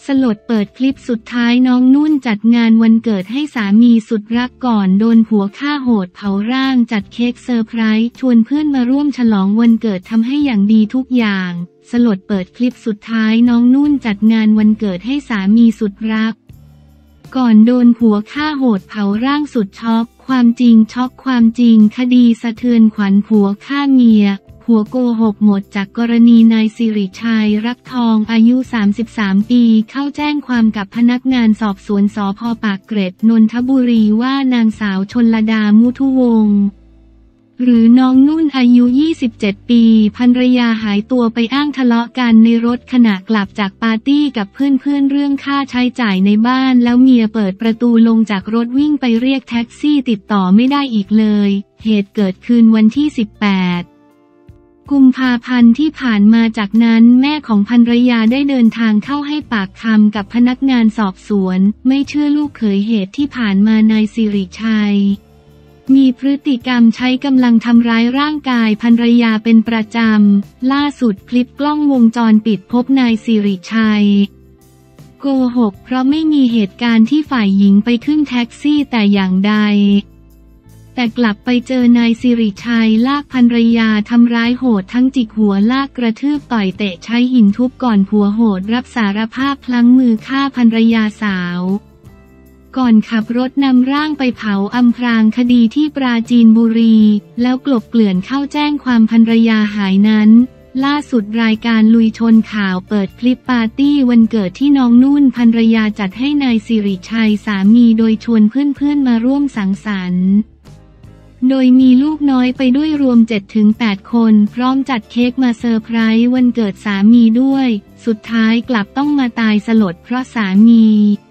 สลดเปิดคลิปสุดท้ายน้องนุ่นจัดงานวันเกิดให้สามีสุดรักก่อนโดนผัวฆ่าโหดเผาร่างจัดเค้กเซอร์ไพรส์ชวนเพื่อนมาร่วมฉลองวันเกิดทำให้อย่างดีทุกอย่างสลดเปิดคลิปสุดท้ายน้องนุ่นจัดงานวันเกิดให้สามีสุดรักก่อนโดนผัวฆ่าโหดเผาร่างสุดช็อกความจริงช็อกความจริงคดีสะเทือนขวัญผัวฆ่าเมียผัวโกหกหมดจากกรณีนายสิริชัยรักทองอายุ33ปีเข้าแจ้งความกับพนักงานสอบสวนสภ.ปากเกร็ดนนทบุรีว่านางสาวชลดามุทุวงศ์หรือน้องนุ่นอายุ27ปีภรรยาหายตัวไปอ้างทะเลาะกันในรถขณะกลับจากปาร์ตี้กับเพื่อนๆเรื่องค่าใช้จ่ายในบ้านแล้วเมียเปิดประตูลงจากรถวิ่งไปเรียกแท็กซี่ติดต่อไม่ได้อีกเลยเหตุเกิดคืนวันที่18กุมภาพันธ์ที่ผ่านมาจากนั้นแม่ของภรรยาได้เดินทางเข้าให้ปากคำกับพนักงานสอบสวนไม่เชื่อลูกเขยเหตุที่ผ่านมานายสิริชัยมีพฤติกรรมใช้กำลังทำร้ายร่างกายภรรยาเป็นประจำล่าสุดคลิปกล้องวงจรปิดพบนายสิริชัยโกหกเพราะไม่มีเหตุการณ์ที่ฝ่ายหญิงไปขึ้นแท็กซี่แต่อย่างใดแต่กลับไปเจอนายสิริชัยลากภรรยาทำร้ายโหดทั้งจิกหัวลากกระทืบต่อยเตะใช้หินทุบก่อนผัวโหดรับสารภาพพลั้งมือฆ่าภรรยาสาวก่อนขับรถนำร่างไปเผาอำพรางคดีที่ปราจีนบุรีแล้วกลบเกลื่อนเข้าแจ้งความภรรยาหายนั้นล่าสุดรายการลุยชนข่าวเปิดคลิปปาร์ตี้วันเกิดที่น้องนุ่นภรรยาจัดให้นายสิริชัยสามีโดยชวนเพื่อนๆมาร่วมสังสรรค์โดยมีลูกน้อยไปด้วยรวม 7-8 คนพร้อมจัดเค้กมาเซอร์ไพรส์วันเกิดสามีด้วยสุดท้ายกลับต้องมาตายสลดเพราะสามี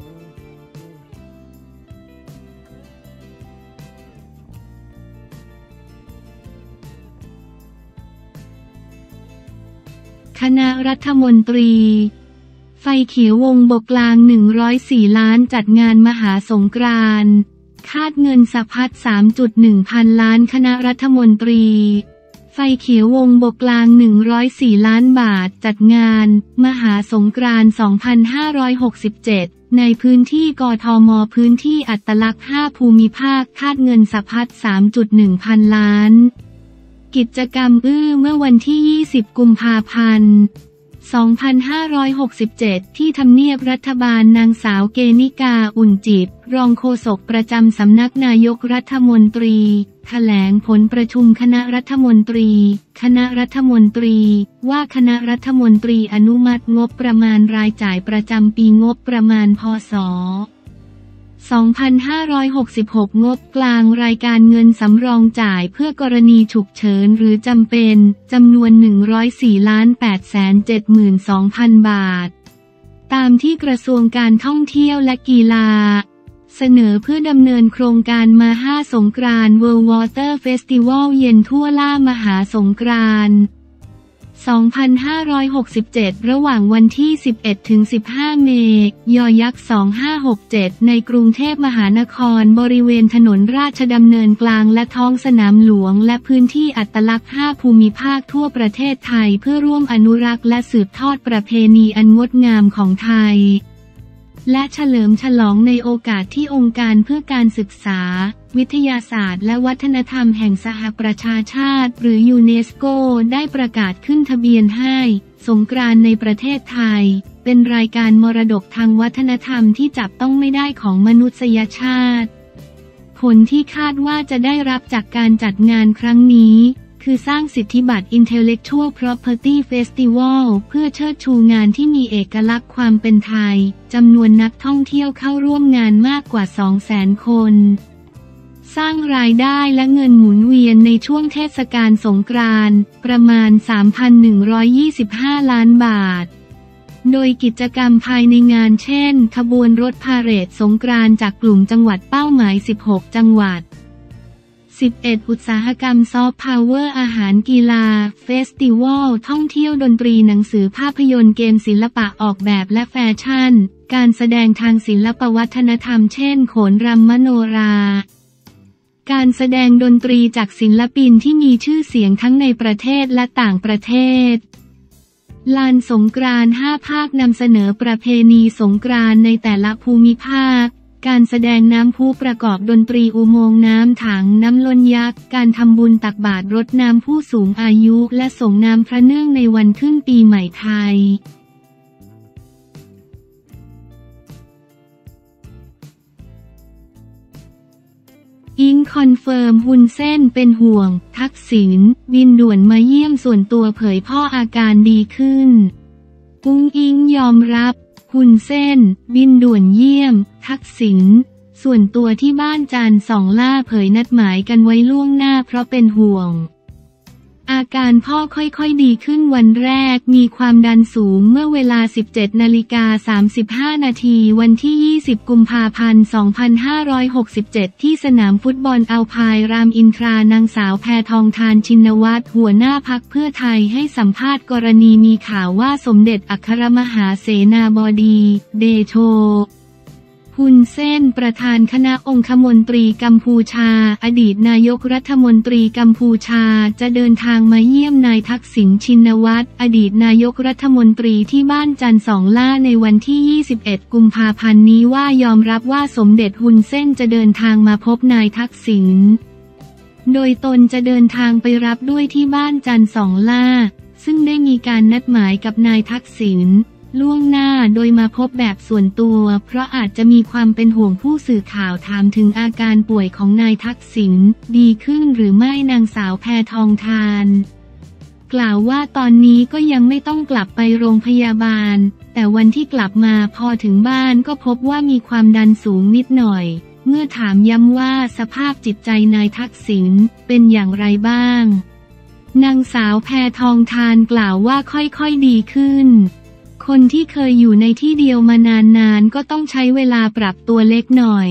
คณะรัฐมนตรีไฟเขียววงบกกลาง104ล้านจัดงานมหาสงกรานต์คาดเงินสะพัด 3.1 พันล้านคณะรัฐมนตรีไฟเขียววงบกกลาง104ล้านบาทจัดงานมหาสงกรานต์2567ในพื้นที่กทมพื้นที่อัตลักษณ์5ภูมิภาคคาดเงินสะพัด 3.1 พันล้านกิจกรรมเมื่อวันที่20กุมภาพันธ์2567ที่ทำเนียบรัฐบาลนางสาวเกณิกาอุ่นจิตรองโฆษกประจำสำนักนายกรัฐมนตรีแถลงผลประชุมคณะรัฐมนตรีว่าคณะรัฐมนตรีอนุมัติงบประมาณรายจ่ายประจำปีงบประมาณพ.ศ. 2566 งบกลางรายการเงินสำรองจ่ายเพื่อกรณีฉุกเฉินหรือจำเป็นจำนวน 104,872,000 บาทตามที่กระทรวงการท่องเที่ยวและกีฬาเสนอเพื่อดำเนินโครงการมาห้าสงกรานต์ World Water Festival เย็นทั่วล่ามหาสงกรานต์2567 ระหว่างวันที่ 11-15 เมษายน 2567 ในกรุงเทพมหานครบริเวณถนนราชดำเนินกลางและท้องสนามหลวงและพื้นที่อัตลักษณ์5ภูมิภาคทั่วประเทศไทยเพื่อร่วมอนุรักษ์และสืบทอดประเพณีอันงดงามของไทยและเฉลิมฉลองในโอกาสที่องค์การเพื่อการศึกษาวิทยาศาสตร์และวัฒนธรรมแห่งสหประชาชาติหรือยูเนสโกได้ประกาศขึ้นทะเบียนให้สงกรานต์ในประเทศไทยเป็นรายการมรดกทางวัฒนธรรมที่จับต้องไม่ได้ของมนุษยชาติผลที่คาดว่าจะได้รับจากการจัดงานครั้งนี้คือสร้างสิทธิบัตร Intellectual Property Festival เพื่อเชิดชูงานที่มีเอกลักษณ์ความเป็นไทยจำนวนนักท่องเที่ยวเข้าร่วมงานมากกว่า 200,000 คนสร้างรายได้และเงินหมุนเวียนในช่วงเทศกาลสงกรานต์ประมาณ 3,125 ล้านบาทโดยกิจกรรมภายในงานเช่นขบวนรถพาเหรดสงกรานต์จากกลุ่มจังหวัดเป้าหมาย16จังหวัด11อุตสาหกรรมซอฟต์พาวเวอร์อาหารกีฬาเฟสติวัลท่องเที่ยวดนตรีหนังสือภาพยนตร์เกมศิลปะออกแบบและแฟชั่นการแสดงทางศิลปวัฒนธรรมเช่นโขนรำมโนราการแสดงดนตรีจากศิลปินที่มีชื่อเสียงทั้งในประเทศและต่างประเทศลานสงกรานต์5 ภาคนำเสนอประเพณีสงกรานต์ในแต่ละภูมิภาคการแสดงน้ำพุประกอบดนตรีอุโมงค์น้ำถังน้ำล้นยักษ์การทำบุญตักบาตรรดน้ำผู้สูงอายุและส่งน้ำพระเนื่องในวันขึ้นปีใหม่ไทยอิงคอนเฟิร์มฮุนเซ่นเป็นห่วงทักษิณบินด่วนมาเยี่ยมส่วนตัวเผยพ่ออาการดีขึ้นอุ้งอิงยอมรับฮุนเซ่นบินด่วนเยี่ยมทักษิณส่วนตัวที่บ้านจานสองล่าเผยนัดหมายกันไว้ล่วงหน้าเพราะเป็นห่วงอาการพ่อค่อยๆดีขึ้นวันแรกมีความดันสูงเมื่อเวลา 17:35 นาทีวันที่ 20 กุมภาพันธ์ 2567 ที่สนามฟุตบอลอัลพายรามอินทรานางสาวแพทองธารชินวัตรหัวหน้าพรรคเพื่อไทยให้สัมภาษณ์กรณีมีข่าวว่าสมเด็จอัครมหาเสนาบดีเดโชฮุนเซ่นประธานคณะองคมนตรีกัมพูชาอดีตนายกรัฐมนตรีกัมพูชาจะเดินทางมาเยี่ยมนายทักษิณชินวัตรอดีตนายกรัฐมนตรีที่บ้านจันทร์สองล่าในวันที่ 21 กุมภาพันธ์นี้ว่ายอมรับว่าสมเด็จฮุนเซ่นจะเดินทางมาพบนายทักษิณโดยตนจะเดินทางไปรับด้วยที่บ้านจันทร์สองล่าซึ่งได้มีการนัดหมายกับนายทักษิณล่วงหน้าโดยมาพบแบบส่วนตัวเพราะอาจจะมีความเป็นห่วงผู้สื่อข่าวถามถึงอาการป่วยของนายทักษิณดีขึ้นหรือไม่นางสาวแพทองธารกล่าวว่าตอนนี้ก็ยังไม่ต้องกลับไปโรงพยาบาลแต่วันที่กลับมาพอถึงบ้านก็พบว่ามีความดันสูงนิดหน่อยเมื่อถามย้ำว่าสภาพจิตใจนายทักษิณเป็นอย่างไรบ้างนางสาวแพทองธารกล่าวว่าค่อยๆดีขึ้นคนที่เคยอยู่ในที่เดียวมานานๆก็ต้องใช้เวลาปรับตัวเล็กหน่อย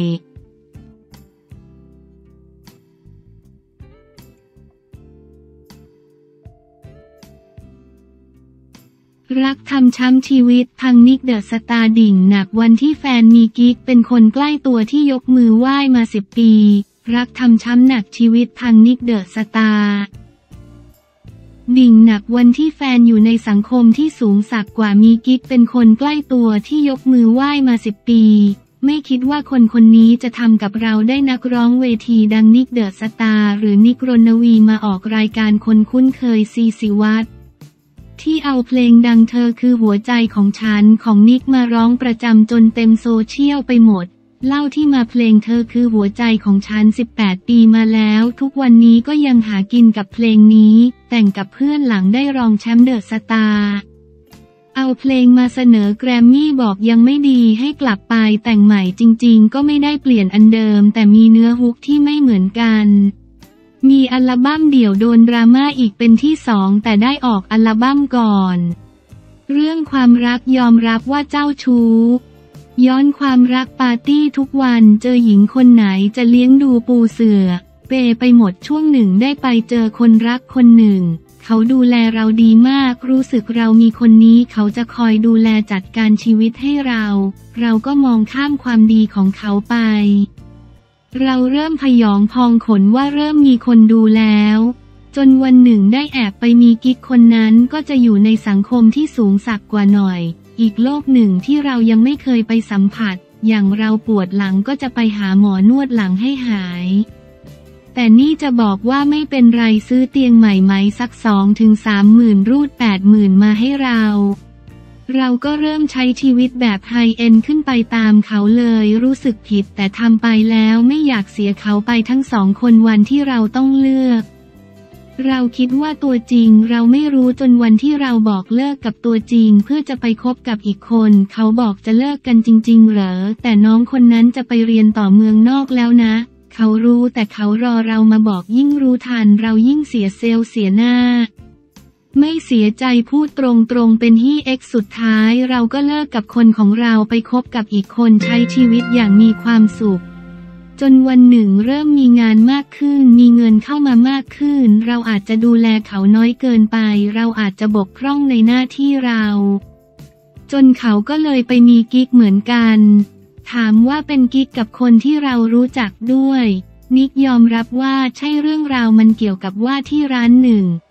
รักทำช้ำชีวิตพังนิกเดอะสตาร์ดิ่งหนักวันที่แฟนมีกิ๊กเป็นคนใกล้ตัวที่ยกมือไหว้มา10 ปีรักทำช้ำหนักชีวิตพังนิกเดอะสตาร์ดิ่งหนักวันที่แฟนอยู่ในสังคมที่สูงสักกว่ามีกิ๊กเป็นคนใกล้ตัวที่ยกมือไหว้มา10 ปีไม่คิดว่าคนนี้จะทำกับเราได้นักร้องเวทีดังนิกเดอะสตาร์หรือนิกรณวีมาออกรายการคนคุ้นเคยซีศิวัตรที่เอาเพลงดังเธอคือหัวใจของฉันของนิกมาร้องประจำจนเต็มโซเชียลไปหมดเล่าที่มาเพลงเธอคือหัวใจของฉัน18 ปีมาแล้วทุกวันนี้ก็ยังหากินกับเพลงนี้แต่งกับเพื่อนหลังได้รองแชมป์เดอะสตาร์เอาเพลงมาเสนอแกรมมี่บอกยังไม่ดีให้กลับไปแต่งใหม่จริงๆก็ไม่ได้เปลี่ยนอันเดิมแต่มีเนื้อฮุกที่ไม่เหมือนกันมีอัลบั้มเดี่ยวโดนดราม่าอีกเป็นที่2แต่ได้ออกอัลบั้มก่อนเรื่องความรักยอมรับว่าเจ้าชู้ย้อนความรักปาร์ตี้ทุกวันเจอหญิงคนไหนจะเลี้ยงดูปูเสื่อเปไปหมดช่วงหนึ่งได้ไปเจอคนรักคนหนึ่งเขาดูแลเราดีมากรู้สึกเรามีคนนี้เขาจะคอยดูแลจัดการชีวิตให้เราก็มองข้ามความดีของเขาไปเราเริ่มพยองพองขนว่าเริ่มมีคนดูแล้วจนวันหนึ่งได้แอบไปมีกิ๊กคนนั้นก็จะอยู่ในสังคมที่สูงสักกว่าหน่อยอีกโลกหนึ่งที่เรายังไม่เคยไปสัมผัสอย่างเราปวดหลังก็จะไปหาหมอนวดหลังให้หายแต่นี่จะบอกว่าไม่เป็นไรซื้อเตียงใหม่ไหมสัก2-3 หมื่นรูด80,000มาให้เราก็เริ่มใช้ชีวิตแบบไฮเอ็นด์ขึ้นไปตามเขาเลยรู้สึกผิดแต่ทำไปแล้วไม่อยากเสียเขาไปทั้ง2 คนวันที่เราต้องเลือกเราคิดว่าตัวจริงเราไม่รู้จนวันที่เราบอกเลิกกับตัวจริงเพื่อจะไปคบกับอีกคนเขาบอกจะเลิกกันจริงๆเหรอแต่น้องคนนั้นจะไปเรียนต่อเมืองนอกแล้วนะเขารู้แต่เขารอเรามาบอกยิ่งรู้ทันเรายิ่งเสียเซลล์เสียหน้าไม่เสียใจพูดตรงๆเป็นฮี่เอ็กสุดท้ายเราก็เลิกกับคนของเราไปคบกับอีกคนใช้ชีวิตอย่างมีความสุขจนวันหนึ่งเริ่มมีงานมากขึ้นมีเงินเข้ามามากขึ้นเราอาจจะดูแลเขาน้อยเกินไปเราอาจจะบกพร่องในหน้าที่เราจนเขาก็เลยไปมีกิ๊กเหมือนกันถามว่าเป็นกิ๊กกับคนที่เรารู้จักด้วยนิกยอมรับว่าใช่เรื่องราวมันเกี่ยวกับว่าที่ร้านหนึ่ง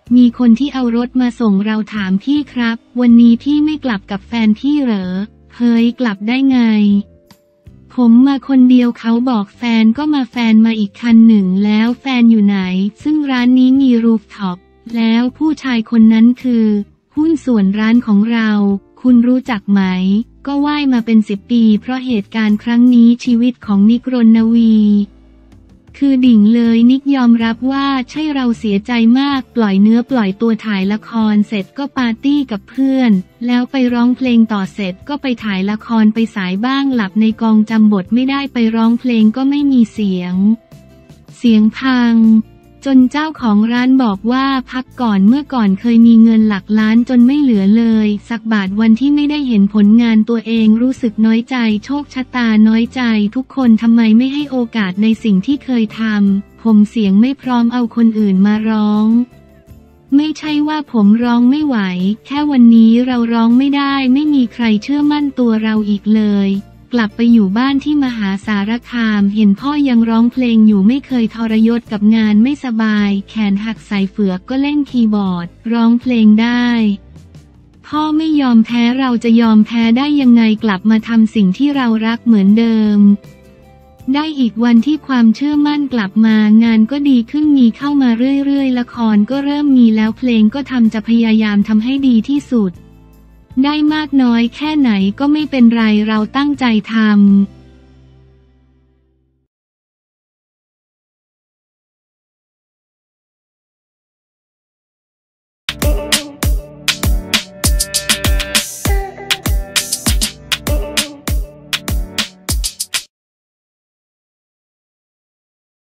มีคนที่เอารถมาส่งเราถามพี่ครับวันนี้พี่ไม่กลับกับแฟนพี่เหรอเฮ้ยกลับได้ไงผมมาคนเดียวเขาบอกแฟนก็มาแฟนมาอีกคันหนึ่งแล้วแฟนอยู่ไหนซึ่งร้านนี้มีรูฟท็อปแล้วผู้ชายคนนั้นคือหุ้นส่วนร้านของเราคุณรู้จักไหมก็ว่ายมาเป็น10 ปีเพราะเหตุการณ์ครั้งนี้ชีวิตของนิกรณวีคือดิ่งเลยนิกยอมรับว่าใช่เราเสียใจมากปล่อยเนื้อปล่อยตัวถ่ายละครเสร็จก็ปาร์ตี้กับเพื่อนแล้วไปร้องเพลงต่อเสร็จก็ไปถ่ายละครไปสายบ้างหลับในกองจำบทไม่ได้ไปร้องเพลงก็ไม่มีเสียงพังจนเจ้าของร้านบอกว่าพักก่อนเมื่อก่อนเคยมีเงินหลักล้านจนไม่เหลือเลยสักบาทวันที่ไม่ได้เห็นผลงานตัวเองรู้สึกน้อยใจโชคชะตาน้อยใจทุกคนทำไมไม่ให้โอกาสในสิ่งที่เคยทำผมเสียงไม่พร้อมเอาคนอื่นมาร้องไม่ใช่ว่าผมร้องไม่ไหวแค่วันนี้เราร้องไม่ได้ไม่มีใครเชื่อมั่นตัวเราอีกเลยกลับไปอยู่บ้านที่มหาสารคามเห็นพ่อยังร้องเพลงอยู่ไม่เคยทรยศกับงานไม่สบายแขนหักใส่เฝือกก็เล่นคีย์บอร์ดร้องเพลงได้พ่อไม่ยอมแพ้เราจะยอมแพ้ได้ยังไงกลับมาทำสิ่งที่เรารักเหมือนเดิมได้อีกวันที่ความเชื่อมั่นกลับมางานก็ดีขึ้นมีเข้ามาเรื่อยๆละครก็เริ่มมีแล้วเพลงก็ทำจะพยายามทำให้ดีที่สุดได้มากน้อยแค่ไหนก็ไม่เป็นไรเราตั้งใจทำ